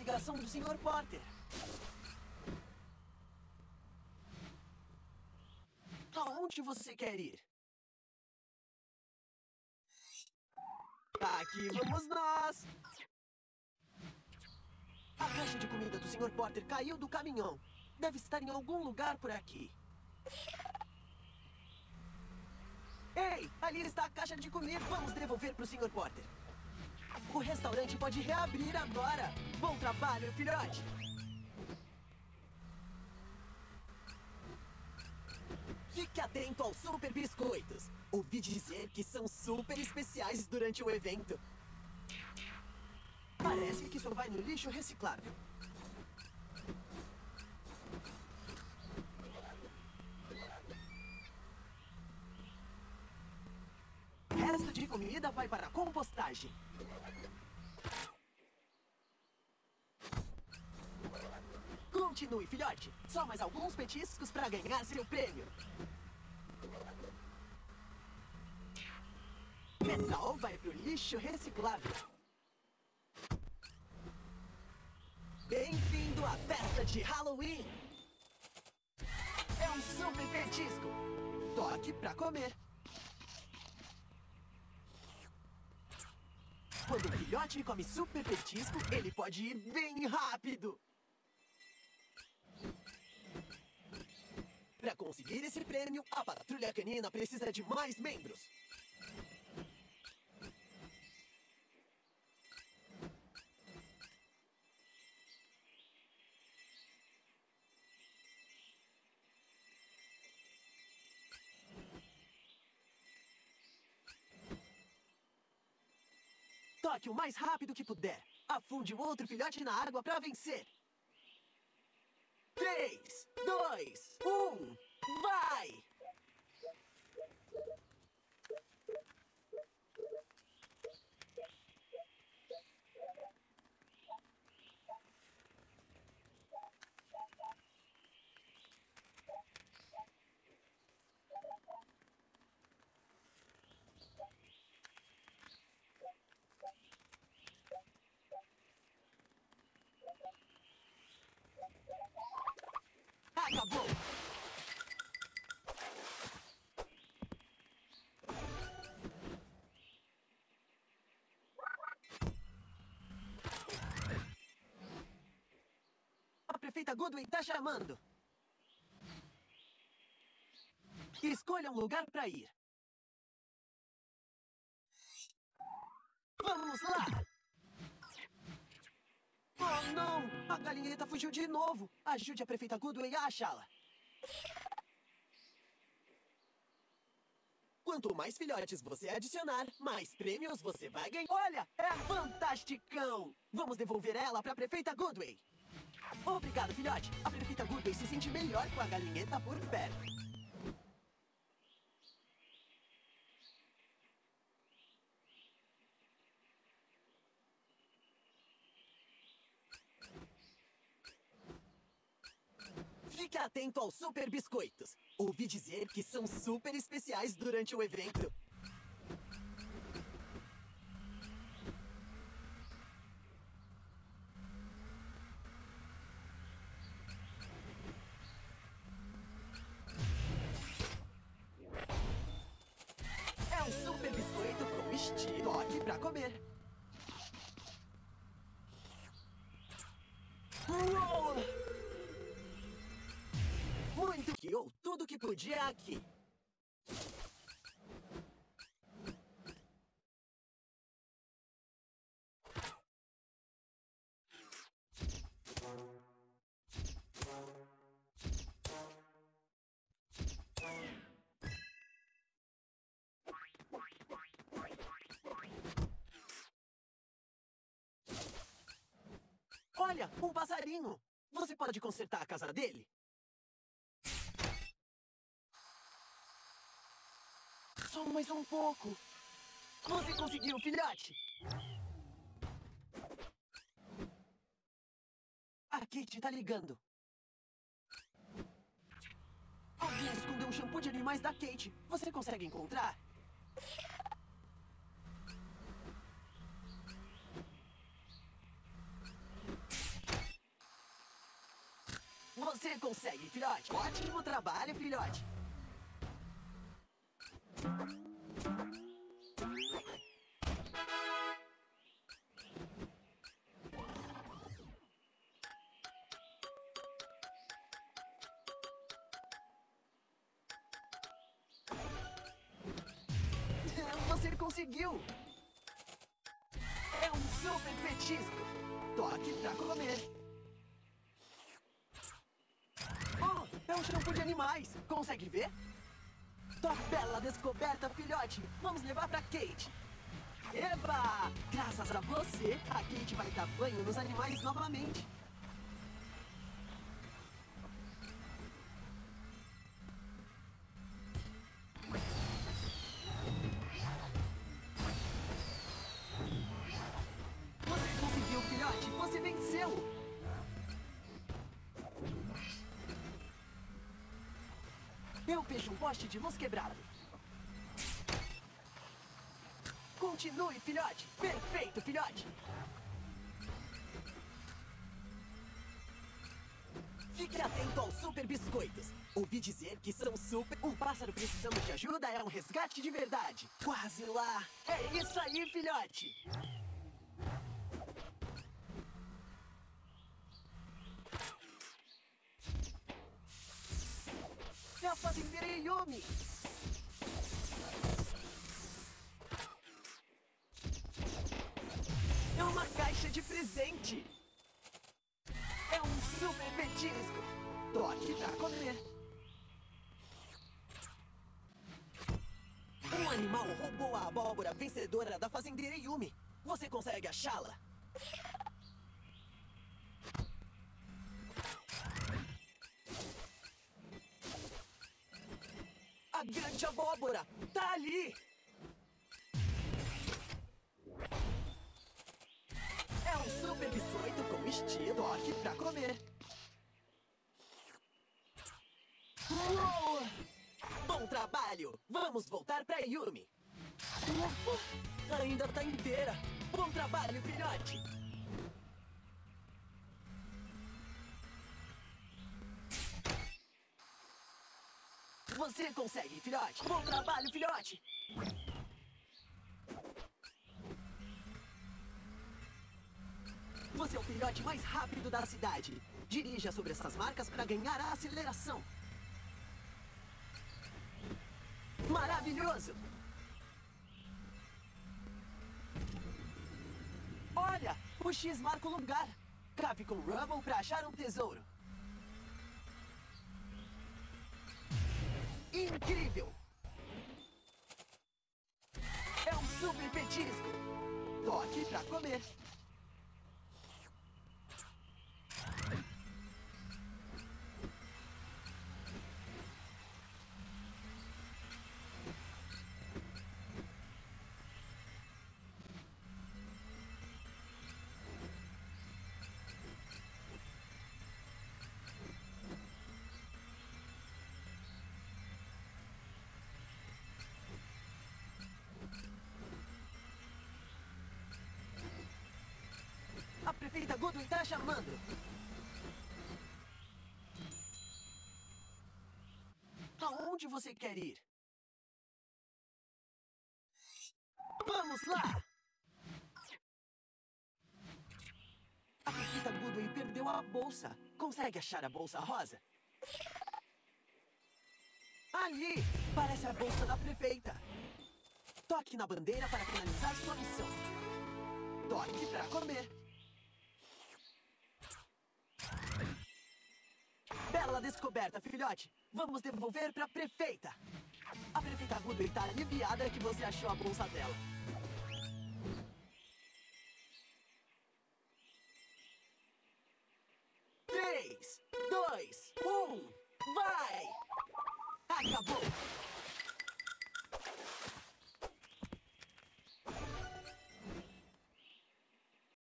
ligação do Sr. Porter. Aonde você quer ir? Aqui vamos nós! A caixa de comida do Sr. Porter caiu do caminhão. Deve estar em algum lugar por aqui. Ei, ali está a caixa de comida. Vamos devolver para o Sr. Porter. O restaurante pode reabrir agora. Bom trabalho, filhote. Fique atento aos super biscoitos. Ouvi dizer que são super especiais durante o evento. Parece que isso vai no lixo reciclável. Resto de comida vai para a compostagem. Continue, filhote. Só mais alguns petiscos para ganhar seu prêmio. Metal vai pro lixo reciclável. Bem-vindo à festa de Halloween! É um super petisco. Toque pra comer. Quando o filhote come super petisco, ele pode ir bem rápido. Para conseguir esse prêmio, a patrulha canina precisa de mais membros. Toque o mais rápido que puder. Afunde o outro filhote na água para vencer. 3, 2, 1, vai! Acabou! A prefeita Goodwin tá chamando. Escolha um lugar para ir. Vamos lá! Oh, não! A galinheta fugiu de novo. Ajude a prefeita Goodwin a achá-la. Quanto mais filhotes você adicionar, mais prêmios você vai ganhar. Olha, é fantasticão! Vamos devolver ela para a prefeita Goodwin. Obrigado, filhote. A prefeita Goodwin se sente melhor com a galinheta por perto. Fique atento aos super biscoitos. Ouvi dizer que são super especiais durante o evento. É um super biscoito com estilo. Toque pra comer. Uou! Muito que ou tudo que podia aqui. Olha, um passarinho. Você pode consertar a casa dele? Só mais um pouco. Você conseguiu, filhote! A Kate tá ligando. Alguém escondeu um shampoo de animais da Kate. Você consegue encontrar? Você consegue, filhote. Ótimo trabalho, filhote. Você conseguiu! É um super petisco! Toque pra comer! Oh, é um shampoo de animais! Consegue ver? Tua bela descoberta, filhote! Vamos levar pra Kate! Eba! Graças a você, a Kate vai dar banho nos animais novamente! Você conseguiu, filhote! Você venceu! Eu vejo um poste de luz quebrado. Continue, filhote! Perfeito, filhote! Fique atento aos super biscoitos. Ouvi dizer que são super... Um pássaro precisando de ajuda é um resgate de verdade. Quase lá. É isso aí, filhote! É a fazendeira Yumi! É uma caixa de presente! É um super petisco! Toque pra comer! Um animal roubou a abóbora vencedora da fazendeira Yumi! Você consegue achá-la? A grande abóbora! Tá ali! É um super biscoito com estilo. Toque pra comer! Uou! Bom trabalho! Vamos voltar pra Yumi! Ufa! Ainda tá inteira! Bom trabalho, filhote! Você consegue, filhote! Bom trabalho, filhote! Você é o filhote mais rápido da cidade. Dirija sobre essas marcas para ganhar a aceleração. Maravilhoso! Olha! O X marca o lugar. Cave com Rubble para achar um tesouro. Incrível! É um super petisco! Toque pra comer! A prefeita Goodwin tá chamando! Aonde você quer ir? Vamos lá! A prefeita Goodwin perdeu a bolsa. Consegue achar a bolsa rosa? Ali! Parece a bolsa da prefeita. Toque na bandeira para finalizar sua missão. Toque pra comer. Bela descoberta, filhote. Vamos devolver pra prefeita. A prefeita Goodwin tá aliviada que você achou a bolsa dela. 3, 2, 1, vai! Acabou!